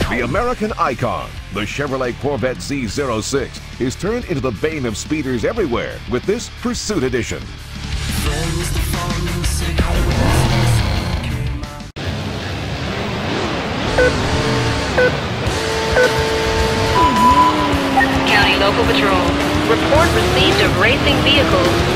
The American icon, the Chevrolet Corvette Z06, is turned into the bane of speeders everywhere with this Pursuit Edition. County Local Patrol. Report received of racing vehicles.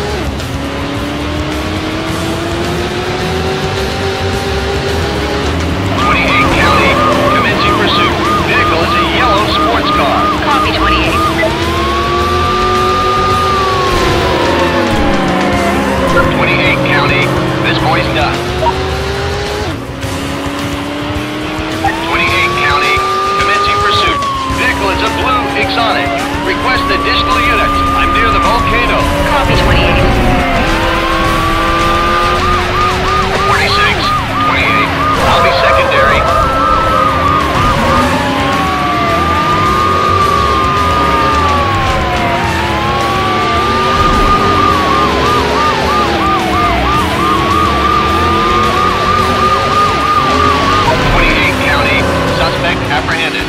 Pursuit. Vehicle is a yellow sports car. Copy 28. 28 County. This boy's done. 28 County. Commencing pursuit. Vehicle is a blue Exotic. Request additional units. I'm near the volcano. Copy 28. 46. 28. I'll be secondary. 28 County. Suspect apprehended.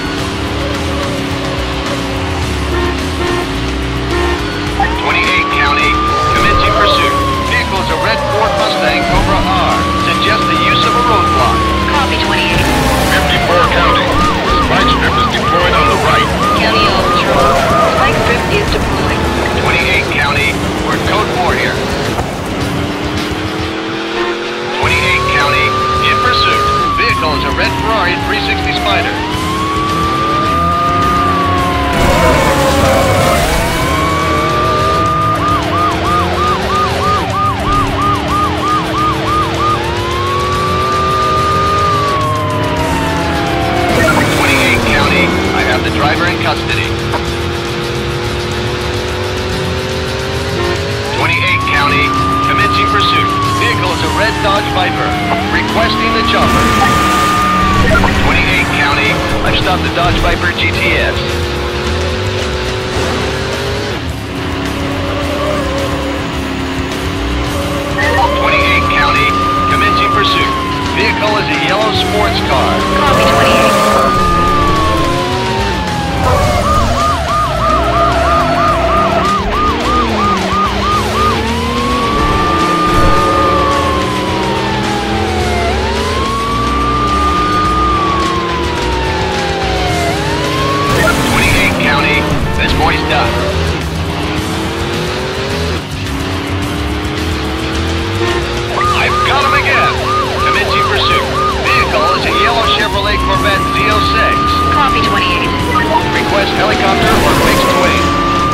28 County. Commencing pursuit. Vehicle is a red Ford Mustang Cobra R. Suggest the use of a roadblock. Copy 28. 54 County. Spike strip is deployed on the right. County Local Patrol. Spike strip is deployed. 28 County. We're code 4 here. 28 County. In pursuit. Vehicle is a red Ferrari 360 Spider. 28 County. I have the driver in custody. 28 County. Commencing pursuit. Vehicle is a red Dodge Viper. Requesting the chopper. 28 County. I've stopped the Dodge Viper GTS. 28 County. Commencing pursuit. Vehicle is a yellow sports car. Copy 28. 28 County. This boy's done. I've got him again. Commencing pursuit. Vehicle is a yellow Chevrolet Corvette Z06. Copy 28. Request helicopter or fixed wing.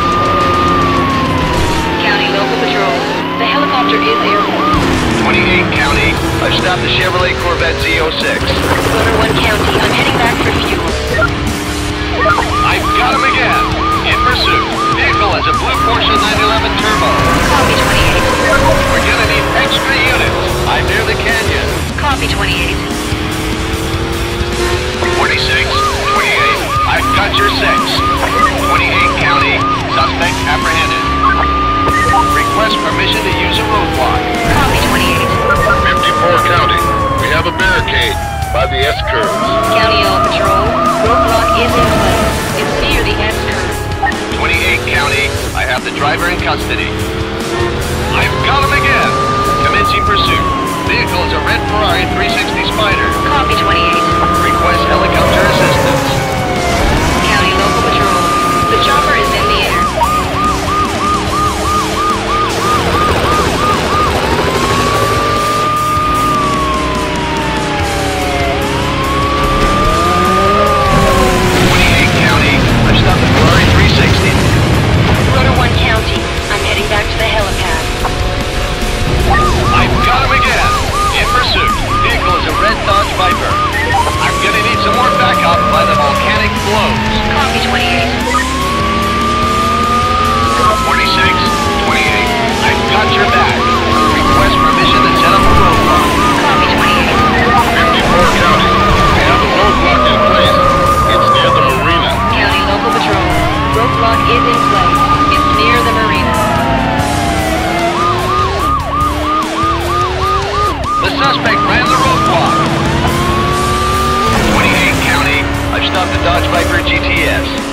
County Local Patrol. The helicopter is airborne. 28 County. I've stopped the Chevrolet Corvette Z06. Rotor 1 County. I'm heading back for fuel. I've got him again. In pursuit. Vehicle has a blue Porsche 911 Turbo. Copy 28. We're gonna need extra units. I'm near the canyon. Copy 28. 46, 28. I've got your 6. 28 County. Suspect apprehended. Request permission to use a roadblock. Copy 28. 54 County. We have a barricade by the S-curves. County Local Patrol. Roadblock is in place. It's near the S-curve. 28 County. I have the driver in custody. I've got him again. Commencing pursuit. Vehicle is a red Ferrari 360 Spider. Copy 28. Request helicopter assistance. County Local Patrol. The chopper is in the air. 28 County. I've stopped the Ferrari 360. Rotor 1 County. I'm heading back to the helipad. I've got him again. In pursuit. Vehicle is a red Dodge Viper. I've stopped the Dodge Viper GTS.